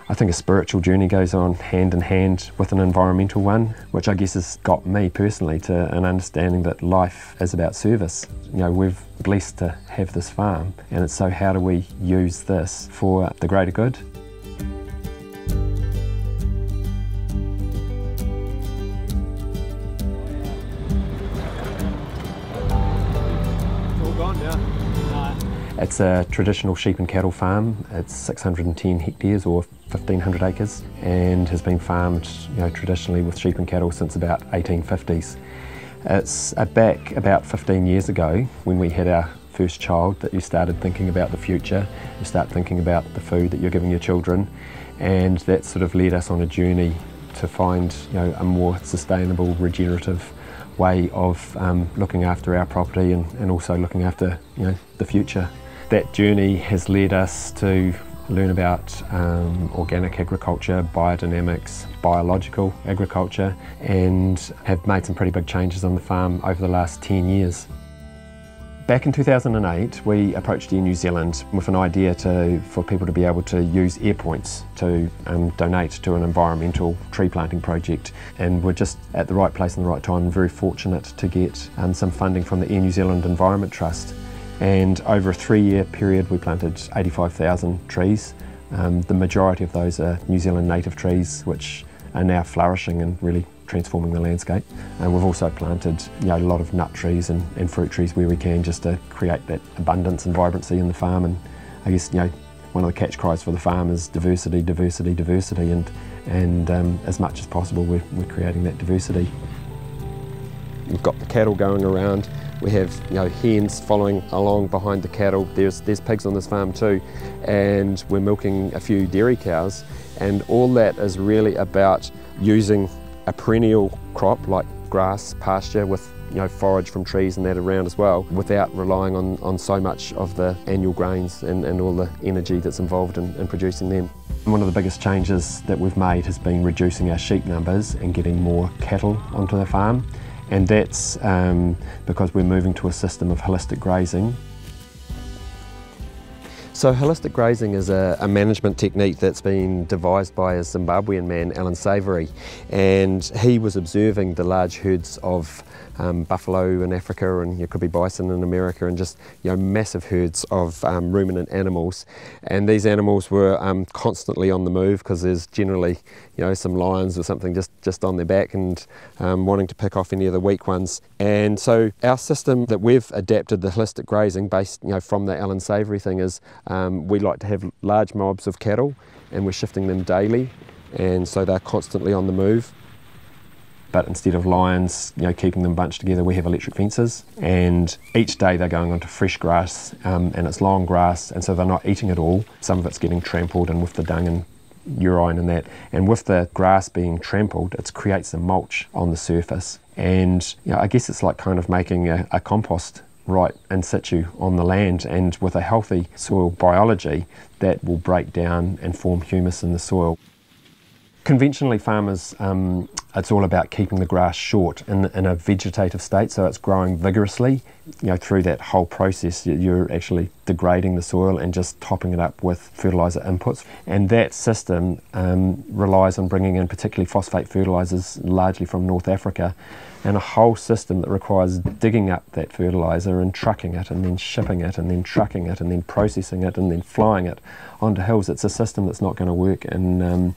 I think a spiritual journey goes on hand in hand with an environmental one, which I guess has got me personally to an understanding that life is about service. You know, we're blessed to have this farm, and it's so how do we use this for the greater good? It's a traditional sheep and cattle farm. It's 610 hectares or 1,500 acres and has been farmed, traditionally with sheep and cattle since about 1850s. It's back about 15 years ago when we had our first child that you started thinking about the future. You start thinking about the food that you're giving your children, and that sort of led us on a journey to find a more sustainable, regenerative way of looking after our property and also looking after the future. That journey has led us to learn about organic agriculture, biodynamics, biological agriculture, and have made some pretty big changes on the farm over the last 10 years. Back in 2008, we approached Air New Zealand with an idea for people to be able to use air points to donate to an environmental tree planting project. And we're just at the right place and the right time, and very fortunate to get some funding from the Air New Zealand Environment Trust. And over a 3-year period, we planted 85,000 trees. The majority of those are New Zealand native trees, which are now flourishing and really transforming the landscape. And we've also planted a lot of nut trees and fruit trees where we can, just to create that abundance and vibrancy in the farm. And I guess one of the catch cries for the farm is diversity, diversity, diversity, and as much as possible we're creating that diversity. We've got the cattle going around. We have hens following along behind the cattle. There's pigs on this farm too, and we're milking a few dairy cows, and all that is really about using a perennial crop like grass, pasture with forage from trees and that around as well, without relying on so much of the annual grains and all the energy that's involved in producing them. One of the biggest changes that we've made has been reducing our sheep numbers and getting more cattle onto the farm. And that's because we're moving to a system of holistic grazing. So holistic grazing is a management technique that's been devised by a Zimbabwean man, Alan Savoury, and he was observing the large herds of buffalo in Africa, and could be bison in America, and just massive herds of ruminant animals. And these animals were constantly on the move because there's generally some lions or something just on their back and wanting to pick off any of the weak ones. And so our system that we've adapted, the holistic grazing based from the Alan Savoury thing, is we like to have large mobs of cattle, and we're shifting them daily, and so they're constantly on the move. But instead of lions, keeping them bunched together, we have electric fences, and each day they're going onto fresh grass, and it's long grass, and so they're not eating it all. Some of it's getting trampled and with the dung and urine and that, and with the grass being trampled, it creates a mulch on the surface. And I guess it's like kind of making a compost right in situ on the land, and with a healthy soil biology that will break down and form humus in the soil. Conventionally, farmers, it's all about keeping the grass short in a vegetative state, so it's growing vigorously. Through that whole process, you're actually degrading the soil and just topping it up with fertiliser inputs. And that system relies on bringing in particularly phosphate fertilisers, largely from North Africa, and a whole system that requires digging up that fertiliser and trucking it and then shipping it and then trucking it and then processing it and then flying it onto hills. It's a system that's not going to work in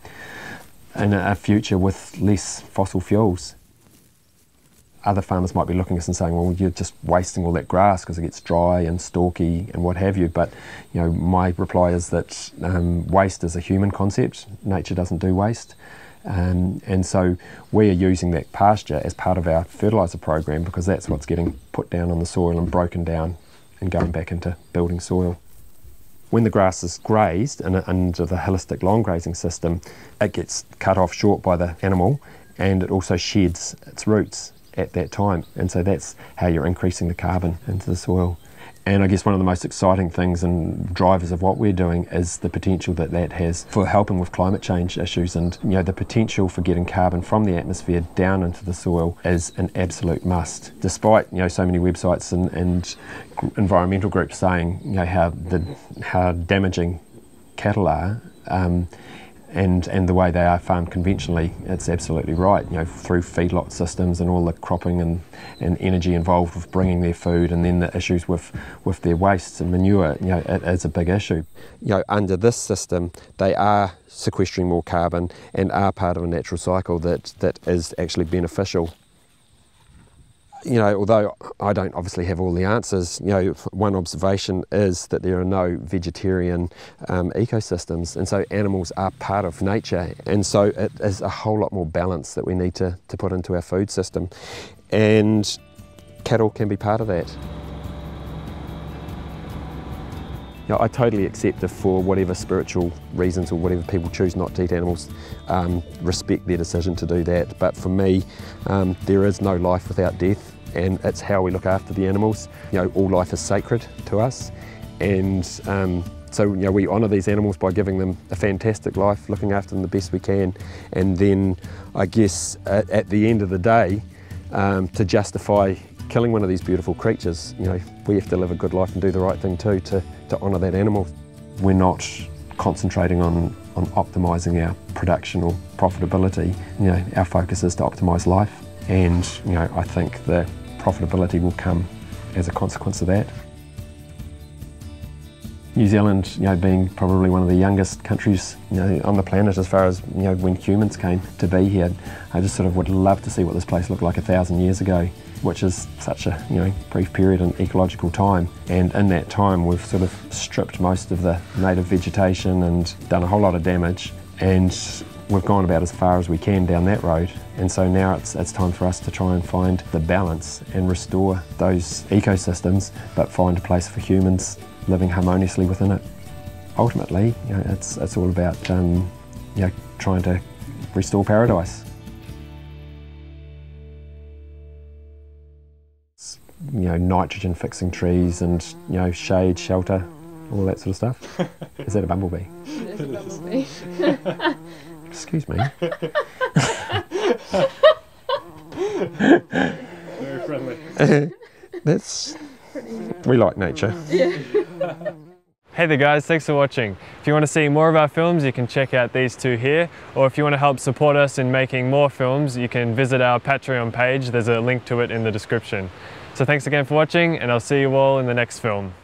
a future with less fossil fuels. Other farmers might be looking at us and saying, well, you're just wasting all that grass because it gets dry and stalky and what have you. But my reply is that waste is a human concept. Nature doesn't do waste. And so we are using that pasture as part of our fertiliser program, because that's what's getting put down on the soil and broken down and going back into building soil. When the grass is grazed under the holistic long grazing system, it gets cut off short by the animal, and it also sheds its roots at that time. And so that's how you're increasing the carbon into the soil. And I guess one of the most exciting things and drivers of what we're doing is the potential that has for helping with climate change issues. And the potential for getting carbon from the atmosphere down into the soil is an absolute must. Despite so many websites and environmental groups saying how damaging cattle are, and the way they are farmed conventionally, it's absolutely right, you know, through feedlot systems and all the cropping and energy involved with bringing their food, and then the issues with their wastes and manure, you know, it is a big issue. You know, under this system, they are sequestering more carbon and are part of a natural cycle that is actually beneficial. You know, although I don't obviously have all the answers, you know, one observation is that there are no vegetarian ecosystems, and so animals are part of nature, and so it is a whole lot more balance that we need to put into our food system, and cattle can be part of that. You know, I totally accept if for whatever spiritual reasons or whatever people choose not to eat animals, respect their decision to do that. But for me, there is no life without death, and it's how we look after the animals. You know, all life is sacred to us, and so you know, we honour these animals by giving them a fantastic life, looking after them the best we can, and then I guess at the end of the day, to justify killing one of these beautiful creatures, you know, we have to live a good life and do the right thing too to honour that animal. We're not concentrating on optimising our production or profitability. You know, our focus is to optimise life, and you know, I think the profitability will come as a consequence of that. New Zealand, you know, being probably one of the youngest countries, you know, on the planet as far as, you know, when humans came to be here, I just sort of would love to see what this place looked like 1,000 years ago, which is such a, you know, brief period in ecological time. And in that time, we've sort of stripped most of the native vegetation and done a whole lot of damage, and we've gone about as far as we can down that road. And so now it's time for us to try and find the balance and restore those ecosystems, but find a place for humans living harmoniously within it. Ultimately, you know, it's all about you know, trying to restore paradise. You know, nitrogen fixing trees and, you know, shade, shelter, all that sort of stuff. Is that a bumblebee? It is a bumblebee. Excuse me. Very friendly. We like nature. Yeah. Hey there guys, thanks for watching. If you want to see more of our films, you can check out these two here, or if you want to help support us in making more films, you can visit our Patreon page. There's a link to it in the description. So thanks again for watching, and I'll see you all in the next film.